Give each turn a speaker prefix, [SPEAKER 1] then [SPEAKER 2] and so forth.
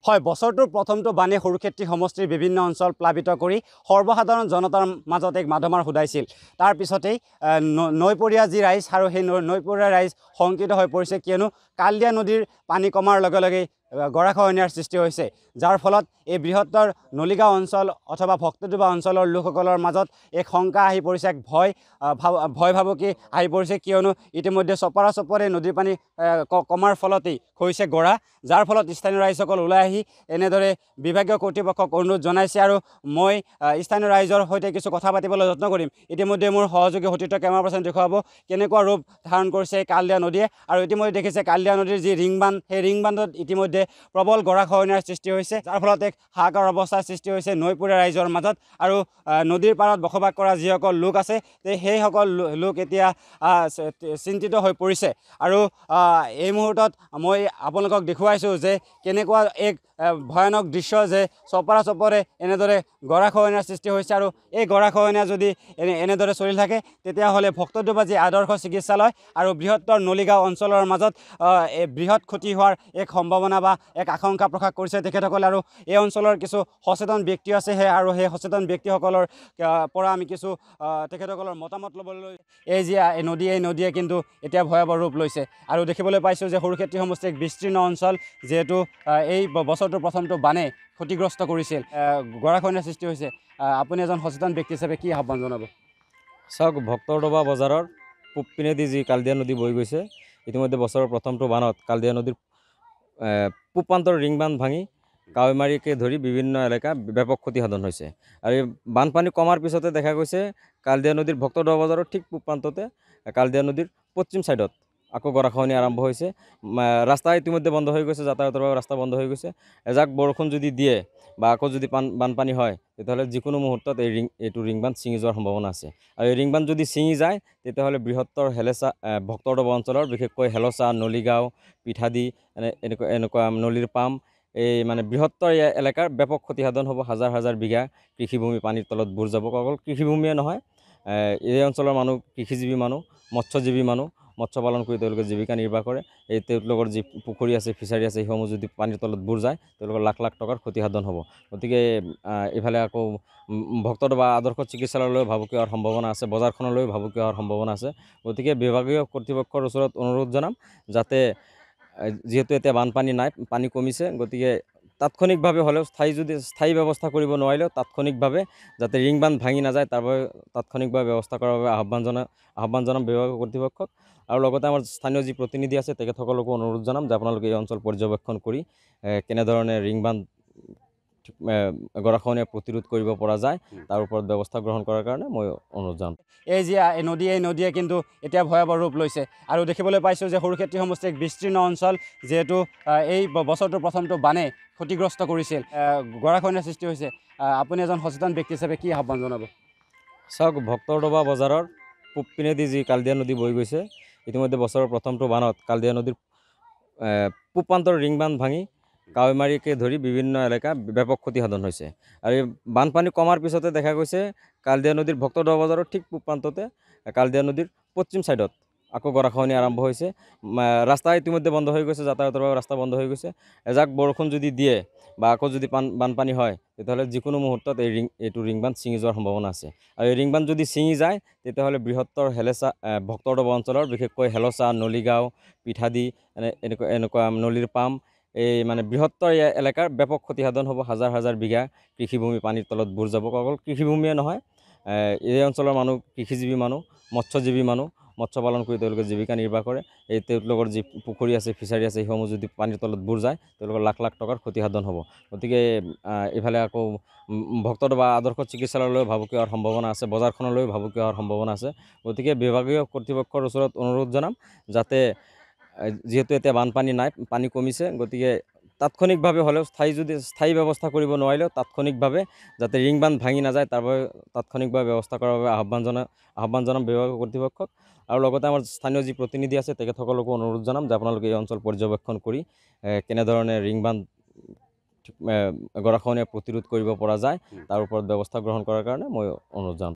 [SPEAKER 1] হয়, বছৰটোৰ প্ৰথমটো বানে সৰুক্ষেত্ৰী সমষ্টিৰ বিভিন্ন অঞ্চল প্লাবিত কৰি সৰ্বসাধাৰণ জনতাৰ মাজত এক মাধমাৰ সুধাইছিল। তাৰ পিছতেই নৈপৰীয়া যি ৰাইজ আৰু সেই নৈপৰীয়া ৰাইজ শংকিত হৈ পৰিছে, কিয়নো কালদিয়া নদীৰ পানী কমাৰ লগে লগে গৰাখহনীয়াৰ সৃষ্টি হৈছে, যাৰ ফলত এই বৃহত্তৰ নলীগাঁও অঞ্চল অথবা ভক্তডুবা অঞ্চলৰ লোকসকলৰ মাজত এক শংকা আহি পৰিছে, এক ভয় ভাবুকি আহি পৰিছে, কিয়নো ইতিমধ্যে চপৰে নদীৰ পানী কমাৰ ফলতেই হৈছে গৰা, যাৰ ফলত স্থানীয় ৰাইজসকল ওলাই আহি এনেদৰে বিভাগীয় কৰ্তৃপক্ষক অনুৰোধ জনাইছে। আৰু মই স্থানীয় ৰাইজৰ সৈতে কিছু কথা পাতিবলৈ যত্ন কৰিম। ইতিমধ্যে মোৰ সহযোগী সতীৰ্থ কেমেৰা পাৰ্চন দেখুৱাব কেনেকুৱা ৰূপ ধাৰণ কৰিছে কালদিয়া নদীয়ে। আৰু ইতিমধ্যে দেখিছে কালদিয়া নদীৰ যি ৰিংবান্ধ, সেই ৰিংবান্ধত ইতিমধ্যে প্ৰবল গৰাখহনীয়াৰ সৃষ্টি হৈছে, যাৰ ফলত এক হাহাকাৰ অৱস্থাৰ সৃষ্টি হৈছে নৈপৰীয়া ৰাইজৰ মাজত। আৰু নদীৰ পাৰত বসবাস কৰা যিসকল লোক আছে, সেইসকল লোক এতিয়া চিন্তিত হৈ পৰিছে। আৰু এই মুহূৰ্তত মই আপোনালোকক দেখুৱাইছোঁ যে কেনেকুৱা এক ভয়ানক দৃশ্য, যে চপৰে এনেদৰে গৰাখহনীয়াৰ সৃষ্টি হৈছে। আৰু এই গৰাখহনীয়া যদি এনেদৰে চলি থাকে, তেতিয়াহ'লে ভক্তডুবা যি আদৰ্শ চিকিৎসালয় আৰু বৃহত্তৰ নলীগাঁও অঞ্চলৰ মাজত বৃহৎ ক্ষতি হোৱাৰ এক সম্ভাৱনা বা এক আশংকা প্ৰকাশ কৰিছে তেখেতসকলে। আৰু এই অঞ্চলৰ কিছু সচেতন ব্যক্তি আছে, আৰু সেই সচেতন ব্যক্তিসকলৰ পৰা আমি কিছু তেখেতসকলৰ মতামত ল'বলৈ এই নদীয়ে কিন্তু এতিয়া ভয়াৱহ ৰূপ লৈছে। আৰু দেখিবলৈ পাইছোঁ যে সৰুক্ষেত্ৰী সমষ্টিৰ এক বিস্তীৰ্ণ অঞ্চল, যিহেতু এই বছৰটোৰ প্ৰথমটো বানে ক্ষতিগ্ৰস্ত কৰিছিল, গৰাখহনীয়াৰ সৃষ্টি হৈছে। আপুনি এজন সচেতন ব্যক্তি হিচাপে কি আহ্বান জনাব?
[SPEAKER 2] চাওক, ভক্তডুবা বজাৰৰ পূব পিনেদি যি কালদিয়া নদী বৈ গৈছে, ইতিমধ্যে বছৰৰ প্ৰথমটো বানত কালদিয়া নদীৰ পূব প্ৰান্তৰ ৰিংবান্ধ ভাঙি কাৱৈমাৰীকে ধৰি বিভিন্ন এলেকা ব্যাপক ক্ষতিসাধন হৈছে। আৰু এই বানপানী কমাৰ পিছতে দেখা গৈছে কালদিয়া নদীৰ ভক্তডুবা বজাৰৰ ঠিক পূব প্ৰান্ততে কালদিয়া নদীৰ পশ্চিম ছাইডত আকৌ গৰাখহনী আৰম্ভ হৈছে। ৰাস্তা ইতিমধ্যে বন্ধ হৈ গৈছে, যাতায়াতৰ বাবে ৰাস্তা বন্ধ হৈ গৈছে। এজাক বৰষুণ যদি দিয়ে বা আকৌ যদি বানপানী হয়, তেতিয়াহ'লে যিকোনো মুহূৰ্তত এইটো ৰিংবান্ধ ছিঙি যোৱাৰ সম্ভাৱনা আছে। আৰু এই ৰিংবান্ধ যদি ছিঙি যায়, তেতিয়াহ'লে বৃহত্তৰ ভক্তডুবা অঞ্চলৰ বিশেষকৈ হেলচা, নলীগাঁও, পিঠাদি এনেকুৱা নলীৰ পাম, এই মানে বৃহত্তৰ এলেকাৰ ব্যাপক ক্ষতিসাধন হ'ব। হাজাৰ হাজাৰ বিঘা কৃষিভূমি পানীৰ তলত বুৰ যাব। অকল কৃষিভূমিয়ে নহয়, এই অঞ্চলৰ মানুহ কৃষিজীৱী মানুহ, মৎস্যজীৱী মানুহ, মৎস্য পালন কৰি তেওঁলোকে জীৱিকা নিৰ্বাহ কৰে। এই তেওঁলোকৰ যি পুখুৰী আছে, ফিচাৰী আছে, সেইসমূহ যদি পানীৰ তলত বুৰ যায়, তেওঁলোকৰ লাখ লাখ টকাৰ ক্ষতিসাধন হ'ব। গতিকে এইফালে আকৌ ভক্তডুবা আদৰ্শ চিকিৎসালয়লৈ ভাবুকি হোৱাৰ সম্ভাৱনা আছে, বজাৰখনলৈ ভাবুকি হোৱাৰ সম্ভাৱনা আছে। গতিকে বিভাগীয় কৰ্তৃপক্ষৰ ওচৰত অনুৰোধ জনাম, যাতে যিহেতু এতিয়া বানপানী নাই, পানী কমিছে, গতিকে তাৎক্ষণিকভাৱে হ'লেও স্থায়ী ব্যৱস্থা কৰিব নোৱাৰিলেও তাৎক্ষণিকভাৱে যাতে ৰিংবান্ধ ভাঙি নাযায়, তাৰ বাবে তাৎক্ষণিকভাৱে ব্যৱস্থা কৰাৰ বাবে আহ্বান জনাম বিভাগীয় কৰ্তৃপক্ষক। আৰু লগতে আমাৰ স্থানীয় যি প্ৰতিনিধি আছে, তেখেতসকলকো অনুৰোধ জনাম যে আপোনালোকে এই অঞ্চল পৰ্যবেক্ষণ কৰি কেনেধৰণে ৰিংবান্ধ গৰাখহনীয়া প্ৰতিৰোধ কৰিব পৰা যায়, তাৰ ওপৰত ব্যৱস্থা গ্ৰহণ কৰাৰ কাৰণে মই অনুৰোধ জনাম।
[SPEAKER 1] এই নদীয়ে কিন্তু এতিয়া ভয়াৱহ ৰূপ লৈছে। আৰু দেখিবলৈ পাইছোঁ যে সৰুক্ষেত্ৰী সমষ্টিৰ এক বিস্তীৰ্ণ অঞ্চল, যিহেতু এই বছৰটোৰ প্ৰথমটো বানে ক্ষতিগ্ৰস্ত কৰিছিল, গৰাখহনীয়াৰ সৃষ্টি হৈছে। আপুনি এজন সচেতন ব্যক্তি হিচাপে কি আহ্বান জনাব?
[SPEAKER 2] চাওক, ভক্তডুবা বজাৰৰ পূব পিনেদি যি কালদিয়া নদী বৈ গৈছে, ইতিমধ্যে বছৰৰ প্ৰথমটো বানত কালদিয়া নদীৰ পূব প্ৰান্তৰ ৰিংবান্ধ ভাঙি কাৱৈমাৰীকে ধৰি বিভিন্ন এলেকা ব্যাপক ক্ষতিসাধন হৈছে। আৰু এই বানপানী কমাৰ পিছতে দেখা গৈছে কালদিয়া নদীৰ ভক্তডুবা বজাৰৰ ঠিক পূব প্ৰান্ততে কালদিয়া নদীৰ পশ্চিম ছাইডত আকৌ গৰাখহনী আৰম্ভ হৈছে। ৰাস্তা ইতিমধ্যে বন্ধ হৈ গৈছে, যাতায়াতৰ বাবে ৰাস্তা বন্ধ হৈ গৈছে। এজাক বৰষুণ যদি দিয়ে বা আকৌ যদি বানপানী হয়, তেতিয়াহ'লে যিকোনো মুহূৰ্তত এইটো ৰিংবান্ধ ছিঙি যোৱাৰ সম্ভাৱনা আছে। আৰু এই ৰিংবান্ধ যদি ছিঙি যায়, তেতিয়াহ'লে বৃহত্তৰ ভক্তডুবা অঞ্চলৰ বিশেষকৈ হেলচা, নলীগাঁও, পিঠাদি এনেকুৱা নলীৰ পাম, এই মানে বৃহত্তৰ এলেকাৰ ব্যাপক ক্ষতিসাধন হ'ব। হাজাৰ হাজাৰ বিঘা কৃষিভূমি পানীৰ তলত বুৰ যাব। অকল কৃষিভূমিয়ে নহয়, এই অঞ্চলৰ মানুহ কৃষিজীৱী মানুহ, মৎস্যজীৱী মানুহ, মৎস্য পালন কৰি তেওঁলোকে জীৱিকা নিৰ্বাহ কৰে। এই তেওঁলোকৰ যি পুখুৰী আছে, ফিচাৰী আছে, সেইসমূহ যদি পানীৰ তলত বুৰ যায়, তেওঁলোকৰ লাখ লাখ টকাৰ ক্ষতিসাধন হ'ব। গতিকে এইফালে আকৌ ভক্তডুবা আদৰ্শ চিকিৎসালয়লৈ ভাবুকি হোৱাৰ সম্ভাৱনা আছে, বজাৰখনলৈ ভাবুকি হোৱাৰ সম্ভাৱনা আছে। গতিকে বিভাগীয় কৰ্তৃপক্ষৰ ওচৰত অনুৰোধ জনাম, যাতে যিহেতু এতিয়া বানপানী নাই, পানী কমিছে, গতিকে তাৎক্ষণিকভাৱে হ'লেও স্থায়ী ব্যৱস্থা কৰিব নোৱাৰিলেও তাৎক্ষণিকভাৱে যাতে ৰিংবান্ধ ভাঙি নাযায়, তাৰ বাবে তাৎক্ষণিকভাৱে ব্যৱস্থা কৰাৰ বাবে আহ্বান জনাম বিভাগীয় কৰ্তৃপক্ষক। আৰু লগতে আমাৰ স্থানীয় যি প্ৰতিনিধি আছে, তেখেতসকলকো অনুৰোধ জনাম যে আপোনালোকে এই অঞ্চল পৰ্যবেক্ষণ কৰি কেনেধৰণে ৰিংবান্ধ গৰাখহনীয়া প্ৰতিৰোধ কৰিব পৰা যায়, তাৰ ওপৰত ব্যৱস্থা গ্ৰহণ কৰাৰ কাৰণে মই অনুৰোধ জনাম।